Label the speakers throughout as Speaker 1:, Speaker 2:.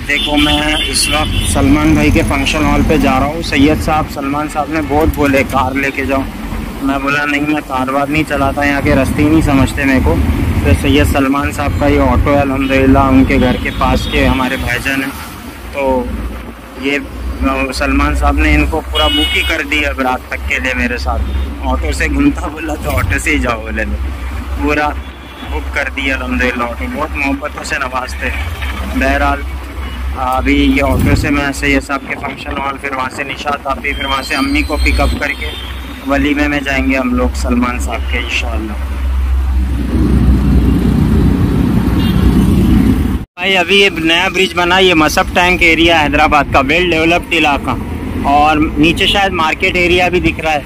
Speaker 1: देखो मैं इस वक्त सलमान भाई के फंक्शन हॉल पे जा रहा हूँ। सैयद साहब सलमान साहब ने बहुत बोले कार लेके जाओ। मैं बोला नहीं, मैं कार वार नहीं चलाता, यहाँ के रास्ते ही नहीं समझते मेरे को। फिर सैयद सलमान साहब का ये ऑटो है अल्हम्दुलिल्लाह, उनके घर के पास के हमारे भाईजान हैं। तो ये सलमान साहब ने इनको पूरा बुक ही कर दिया अब रात तक के लिए मेरे साथ। ऑटो से घूमता बोला तो ऑटो से ही जाओ बोले, पूरा बुक कर दिया अल्हम्दुलिल्लाह ऑटो। बहुत मोहब्बतों से नवाजते। बहरहाल अभी ये ऑटो से मैं सैयद साहब के फंक्शन हॉल, फिर वहाँ से निशात आपी, फिर वहाँ से अम्मी को पिकअप करके वलीमे में जाएंगे हम लोग सलमान साहब के इंशाअल्लाह। भाई अभी ये नया ब्रिज बना, ये मसब टैंक एरिया हैदराबाद का, वेल डेवलप्ड इलाका, और नीचे शायद मार्केट एरिया भी दिख रहा है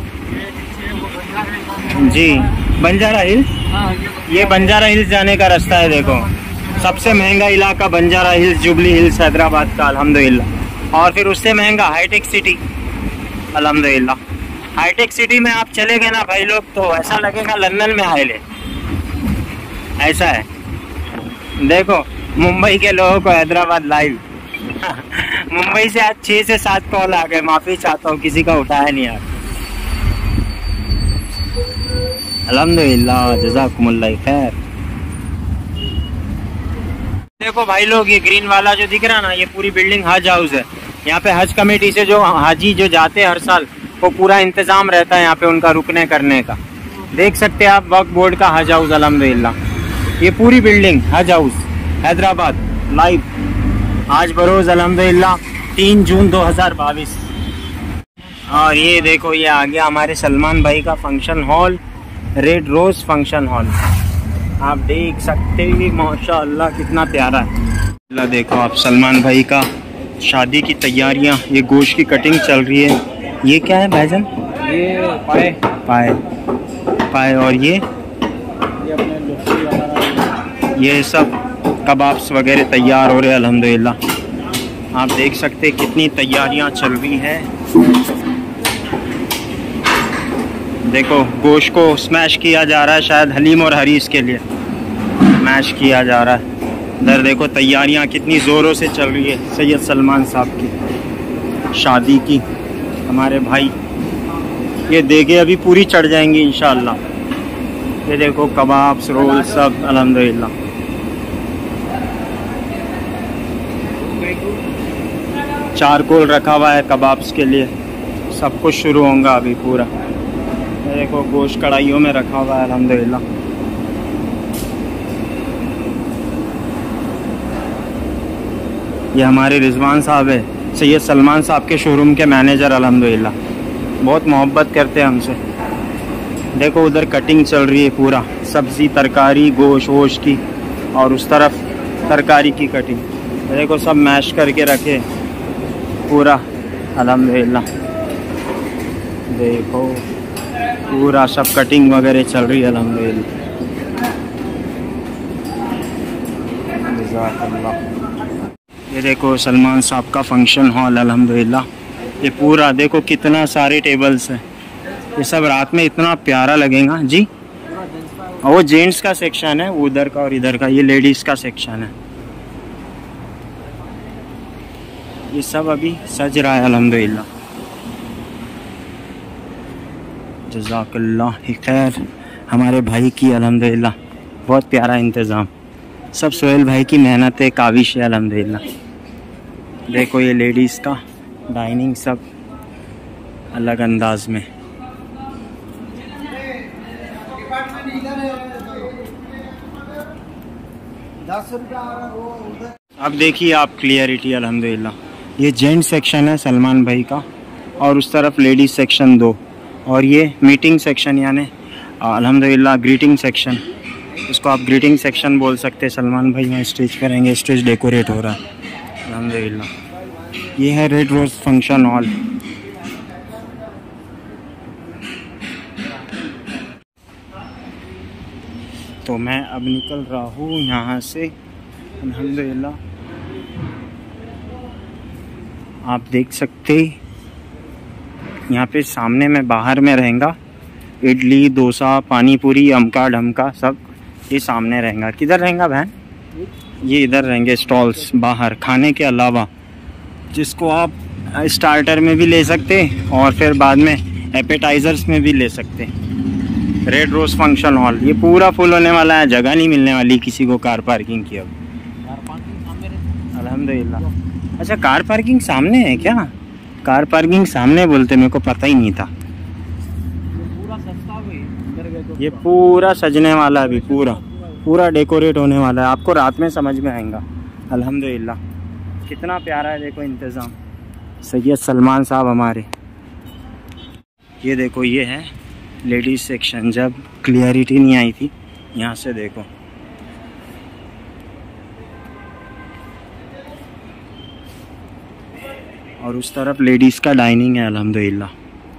Speaker 1: जी। बंजारा हिल्स, ये बंजारा हिल्स जाने का रास्ता है। देखो सबसे महंगा इलाका Banjara Hills, Jubilee Hills Hyderabad का अल्हम्दुलिल्लाह। और फिर उससे महंगा हाईटेक सिटी अल्हम्दुलिल्लाह। हाईटेक सिटी में आप चले गए ना भाई लोग तो ऐसा लगेगा लंदन में आए ले, ऐसा है। देखो मुंबई के लोगों को हैदराबाद लाइव मुंबई से आज 6 से 7 कॉल आ गए, माफ़ी चाहता हूँ किसी का उठाया नहीं यार। अल्हम्दुलिल्लाह जज़ाकुमुल्लाह खैर। देखो भाई लोग ये ग्रीन वाला जो दिख रहा है ना, ये पूरी बिल्डिंग हज हाउस है। यहाँ पे हज कमेटी से जो हाजी जो जाते हैं हर साल, वो पूरा इंतज़ाम रहता है यहाँ पे उनका रुकने करने का। देख सकते हैं आप वक्फ बोर्ड का हज हाउस अल्हम्दुलिल्लाह। ये पूरी बिल्डिंग हज हाउस हैदराबाद लाइव आज बरोज़ अल्हम्दुलिल्लाह 3 जून 2022। और ये देखो ये आ गया हमारे सलमान भाई का function hall, red rose function hall. आप देख सकते हैं माशाअल्लाह कितना प्यारा है। देखो आप सलमान भाई का शादी की तैयारियां, ये गोश्त की कटिंग चल रही है। ये क्या है भाईजान?
Speaker 2: ये पाए
Speaker 1: पाए पाए। और ये सब कबाब्स वगैरह तैयार हो रहे हैं अल्हम्दुलिल्लाह। आप देख सकते हैं कितनी तैयारियां चल रही है। देखो गोश्त को स्मैश किया जा रहा है, शायद हलीम और हरीस के लिए स्मैश किया जा रहा है। इधर देखो तैयारियां कितनी ज़ोरों से चल रही है सैयद सलमान साहब की शादी की। हमारे भाई ये देगे अभी पूरी चढ़ जाएंगी इंशाअल्लाह। ये देखो कबाब्स रोल सब अल्हम्दुलिल्लाह। चारकोल रखा हुआ है कबाब्स के लिए, सब कुछ शुरू होगा अभी पूरा। देखो गोश्त कढ़ाइयों में रखा हुआ है अल्हम्दुलिल्लाह। ये हमारे रिजवान साहब है, सैयद सलमान साहब के शोरूम के मैनेजर अल्हम्दुलिल्लाह। बहुत मोहब्बत करते हैं हमसे। देखो उधर कटिंग चल रही है पूरा, सब्ज़ी तरकारी गोश्त वोश की, और उस तरफ तरकारी की कटिंग। देखो सब मैश करके रखे पूरा अल्हम्दुलिल्लाह। देखो पूरा सब कटिंग वगैरह चल रही है अल्हम्दुलिल्लाह। ये देखो सलमान साहब का फंक्शन हॉल अल्हम्दुलिल्लाह। ये पूरा देखो कितना सारे टेबल्स हैं। ये सब रात में इतना प्यारा लगेगा जी। और वो जेंट्स का सेक्शन है उधर का, और इधर का ये लेडीज़ का सेक्शन है। ये सब अभी सज रहा है अल्हम्दुलिल्लाह। जज़ाकल्लाह खैर हमारे भाई की अल्हम्दुलिल्लाह बहुत प्यारा इंतज़ाम। सब सोहेल भाई की मेहनत है, काविश है अल्हम्दुलिल्लाह। देखो ये लेडीज़ का डाइनिंग सब अलग अंदाज में। अब देखिए आप क्लियरिटी अल्हम्दुलिल्लाह। ये जेंट सेक्शन है सलमान भाई का, और उस तरफ लेडीज़ सेक्शन 2, और ये मीटिंग सेक्शन यानी अल्हम्दुलिल्लाह ग्रीटिंग सेक्शन। इसको आप ग्रीटिंग सेक्शन बोल सकते हैं। सलमान भाई यहाँ स्टेज करेंगे, स्टेज डेकोरेट हो रहा है अल्हम्दुलिल्लाह। ये है रेड रोज़ फंक्शन हॉल। तो मैं अब निकल रहा हूँ यहाँ से अल्हम्दुलिल्लाह। आप देख सकते यहाँ पे सामने में बाहर में रहेगा इडली डोसा पानी पूरी अमका ढमका सब ये सामने रहेगा। किधर रहेगा बहन? ये इधर रहेंगे स्टॉल्स बाहर खाने के अलावा, जिसको आप स्टार्टर में भी ले सकते और फिर बाद में एपेटाइजर्स में भी ले सकते। रेड रोज फंक्शन हॉल ये पूरा फुल होने वाला है, जगह नहीं मिलने वाली किसी को कार पार्किंग की अब। अल्हम्दुलिल्लाह। अच्छा कार पार्किंग सामने है क्या? कार पार्किंग सामने बोलते, मेरे को पता ही नहीं था। ये पूरा सजने वाला है अभी, पूरा डेकोरेट होने वाला है, आपको रात में समझ में आएगा। अल्हम्दुलिल्लाह कितना प्यारा है देखो इंतज़ाम। सैयद सलमान साहब हमारे। ये देखो ये है लेडीज़ सेक्शन, जब क्लियरिटी नहीं आई थी यहाँ से देखो। और उस तरफ लेडीज़ का डाइनिंग है अल्हम्दुलिल्लाह।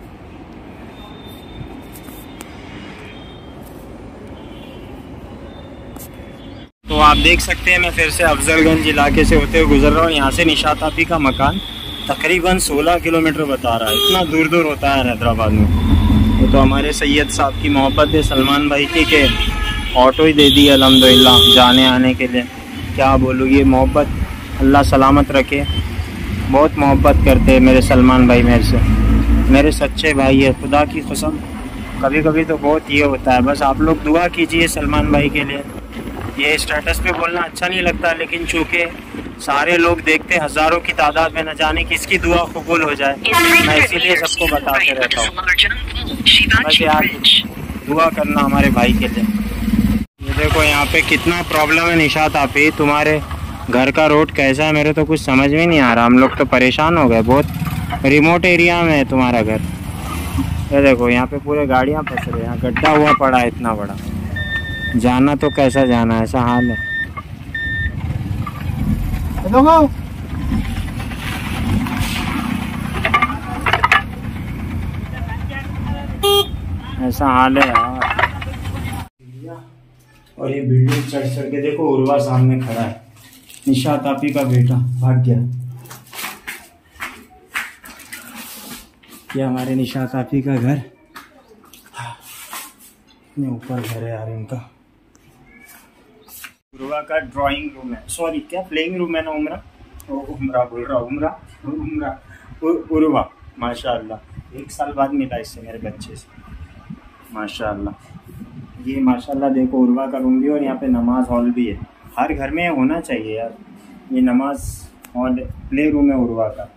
Speaker 1: तो आप देख सकते हैं मैं फिर से अफजलगंज इलाके से होते हुए गुजर रहा हूँ। यहाँ से निशात आपी का मकान तकरीबन 16 किलोमीटर बता रहा है, इतना दूर दूर होता है हैदराबाद में। वो तो हमारे सैयद साहब की मोहब्बत है सलमान भाई की के ऑटो ही दे दी अल्हम्दुलिल्लाह जाने आने के लिए। क्या बोलूँ, ये मोहब्बत अल्लाह सलामत रखे। बहुत मोहब्बत करते हैं मेरे सलमान भाई मेरे से, मेरे सच्चे भाई है खुदा की कसम। कभी कभी तो बहुत ये होता है, बस आप लोग दुआ कीजिए सलमान भाई के लिए। ये स्टेटस पे बोलना अच्छा नहीं लगता, लेकिन चूँकि सारे लोग देखते हज़ारों की तादाद में, न जाने किसकी दुआ कबूल हो जाए, मैं इसीलिए सबको बताते रहता हूँ। बस यार दुआ करना हमारे भाई के लिए। ये देखो यहाँ पे कितना प्रॉब्लम है निशात आपी, तुम्हारे घर का रोड कैसा है मेरे तो कुछ समझ में नहीं आ रहा। हम लोग तो परेशान हो गए, बहुत रिमोट एरिया में है तुम्हारा घर। ये देखो यहाँ पे पूरे गाड़ियाँ फंस रही हैं, यहाँ गड्ढा हुआ पड़ा है इतना बड़ा, जाना तो कैसा जाना, ऐसा हाल है। ऐसा हाल है यार। और ये बिल्डिंग चढ़ चढ़ के देखो, उर्वा सामने खड़ा है, निशात आपी का बेटा भाग गया। ये हमारे निशात आपी का घर, इतने ऊपर घर है यार इनका। उर्वा का ड्राइंग रूम है, सॉरी क्या प्लेइंग रूम है ना, उमरा बोल रहा, उर्वा माशाल्लाह 1 साल बाद मिला इससे मेरे बच्चे से माशाल्लाह। ये माशाल्लाह देखो उर्वा का रूम भी, और यहाँ पे नमाज हॉल भी है। हर घर में होना चाहिए यार, ये नमाज हॉल प्ले रूम है उर्वा का।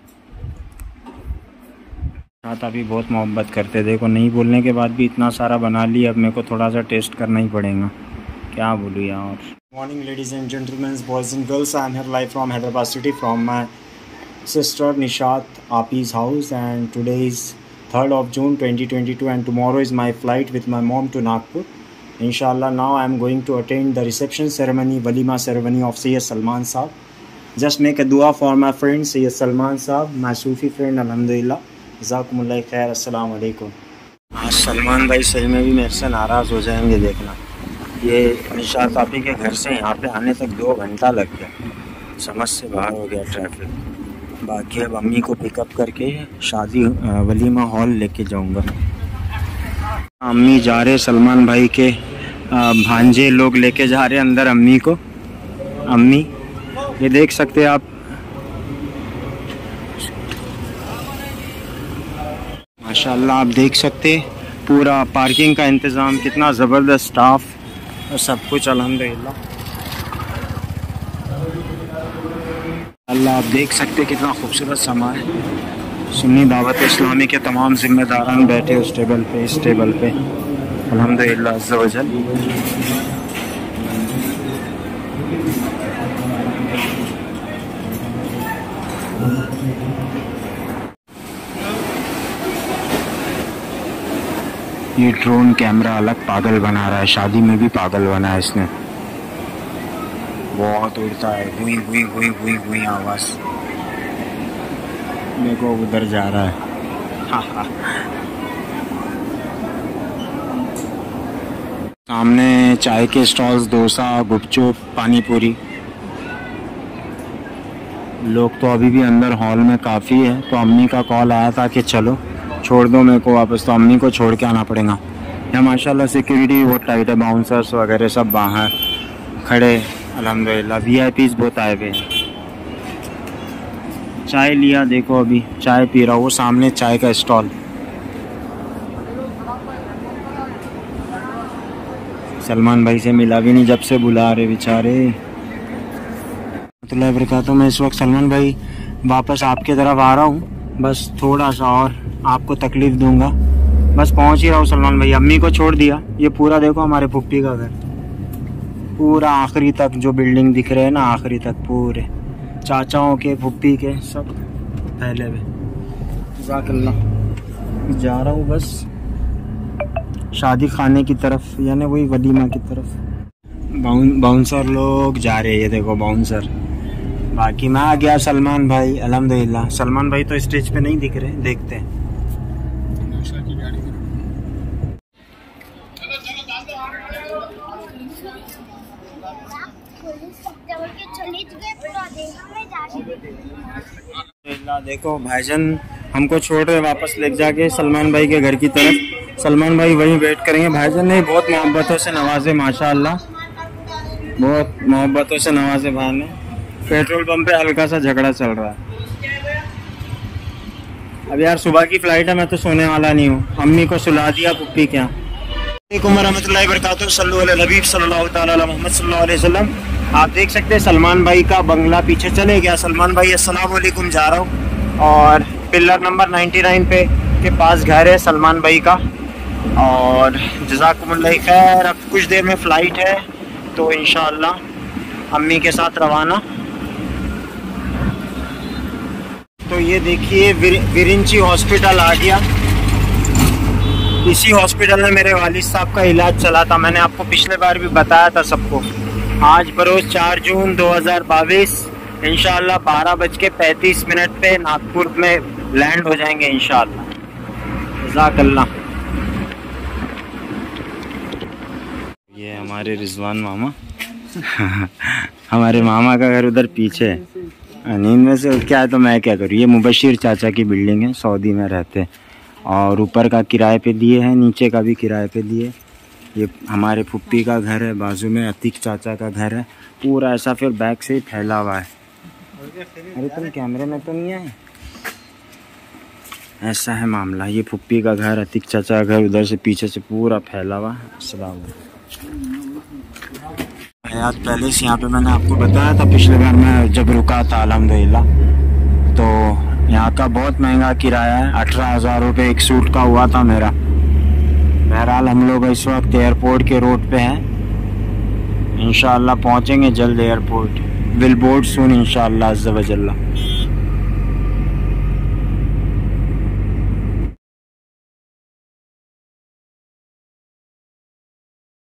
Speaker 1: साथ अभी बहुत मोहब्बत करते, देखो नहीं बोलने के बाद भी इतना सारा बना लिया। अब मेरे को थोड़ा सा टेस्ट करना ही पड़ेगा, क्या बोलूँ यार। Morning ladies and gentleman, boys and girls, I am here live from Hyderabad city from my sister Nishat आपी's house, and today is 3rd of June 2022 and tomorrow is my flight with my mom to Nagpur. Inshallah, now I am going to attend the reception ceremony, walima ceremony of Sayyid Salman Saab. Just make a dua for my friend Sayyid Salman Saab, my Sufi friend, alhamdulillah. Jazakumullah khair, assalamu alaikum. आज सलमान भाई सही में भी मेरे से नाराज़ हो जाएंगे देखना। ये निशात आपी के घर से यहाँ पे आने तक 2 घंटा लग गया, समझ से बाहर हो गया ट्रैफिक। बाकी अब अम्मी को पिकअप करके शादी वलीमा हॉल लेके जाऊंगा। अम्मी जा रहे सलमान भाई के भांजे लोग लेके जा रहे अंदर अम्मी को। अम्मी ये देख सकते हैं आप, माशाल्लाह आप देख सकते पूरा पार्किंग का इंतज़ाम, कितना ज़बरदस्त स्टाफ और सब कुछ अल्हम्दुलिल्लाह। अल्लाह आप देख सकते कितना खूबसूरत समा है। सुन्नी दावत इस्लामी के तमाम जिम्मेदारान बैठे उस टेबल पे, इस टेबल पे अल्हम्दुलिल्लाह अज़्ज़ा वजल। ये ड्रोन कैमरा अलग पागल बना रहा है, शादी में भी पागल बना है इसने, बहुत उड़ता है, हुई हुई हुई हुई हुई आवाज़। देखो उधर जा रहा है। सामने चाय के स्टॉल्स, डोसा, गुपचुप, पानी पूरी। लोग तो अभी भी अंदर हॉल में काफ़ी है, तो अम्मी का कॉल आया था कि चलो छोड़ दो मेरे को वापस, तो अम्मी को छोड़ के आना पड़ेगा। यहाँ माशाल्लाह सिक्योरिटी बहुत टाइट है, बाउंसर्स वगैरह सब बाहर खड़े अल्हम्दुलिल्लाह VIPs बहुत आए हुए हैं। चाय लिया, देखो अभी चाय पी रहा हूँ, वो सामने चाय का स्टॉल। सलमान भाई से मिला भी नहीं जब से बुला रहे बेचारे। तो मैं इस वक्त सलमान भाई वापस आपके तरफ आ रहा हूँ, बस थोड़ा सा और आपको तकलीफ़ दूंगा, बस पहुँच ही रहा हूँ सलमान भाई। अम्मी को छोड़ दिया, ये पूरा देखो हमारे पुप्पी का घर, पूरा आखिरी तक जो बिल्डिंग दिख रहे हैं ना, आखिरी तक पूरे चाचाओं के पुप्पी के सब फैले हुए। जज़ाकल्लाह। जा रहा हूँ बस शादी खाने की तरफ, यानी वही वलीमा की तरफ। बाउंसर लोग जा रहे हैं, ये देखो बाउंसर। बाकी मैं आ गया सलमान भाई, अल्हम्दुलिल्लाह। सलमान भाई तो स्टेज पे नहीं दिख रहे, देखते हैं। देखो भाईजान हमको छोड़ रहे वापस ले जाके सलमान भाई के घर की तरफ। सलमान भाई वहीं वेट करेंगे। भाईजान ने बहुत मोहब्बतों से नवाजे, माशाअल्लाह बहुत मोहब्बतों से नवाजे भाई ने। पेट्रोल पंप पे हल्का सा झगड़ा चल रहा है। अब यार सुबह की फ्लाइट है, मैं तो सोने वाला नहीं हूँ। अम्मी को सुला दिया पुप्पी क्या। वालेकुम रहमतुल्लाहि व बरकातहू। सल्लल्लाहु अला नबी सल्लल्लाहु तआला अला मुहम्मद सल्लल्लाहु अलैहि वसल्लम। आप देख सकते हैं सलमान भाई का बंगला पीछे चले गया। सलमान भाई अस्सलाम वालेकुम जा रहा हूँ, और पिलर नंबर 99 पे के पास घर है सलमान भाई का। और जज़ाकुमुल्लाह खैर, अब कुछ देर में फ़्लाइट है तो इंशाअल्लाह अम्मी के साथ रवाना। तो ये देखिए विरिंची हॉस्पिटल आ गया। इसी हॉस्पिटल में मेरे वालिद साहब का इलाज चला था, मैंने आपको पिछले बार भी बताया था सबको। आज बरोज़ 4 जून 2022 इंशाअल्लाह 12:35 पे नागपुर में लैंड हो जाएंगे इंशाअल्लाह। जज़ाकल्लाह। ये हमारे रिजवान मामा हमारे मामा का घर उधर पीछे है। नींद में से क्या है तो मैं क्या करूँ। ये मुबशिर चाचा की बिल्डिंग है, सऊदी में रहते हैं, और ऊपर का किराए पे दिए हैं, नीचे का भी किराए पे दिए। ये हमारे फुप्पी का घर है, बाजू में अतीक चाचा का घर है। पूरा ऐसा फिर बैक से ही फैला हुआ है। अरे तुम कैमरे में तो नहीं आए। ऐसा है मामला। ये फुप्पी का घर, अतीक चाचा का घर उधर से पीछे से पूरा फैला हुआ है। अस्सलाम हयात पैलेस, यहाँ पे मैंने आपको बताया था पिछले बार मैं जब रुका था अल्हम्दुलिल्लाह। तो यहाँ का बहुत महंगा किराया है, 18,000 रुपये एक सूट का हुआ था मेरा। बहरहाल हम लोग इस वक्त एयरपोर्ट के रोड पे हैं। इंशाअल्लाह पहुँचेंगे जल्द एयरपोर्ट। विल बोर्ड सून इंशाअल्लाह अज़्ज़ा व जल्ला।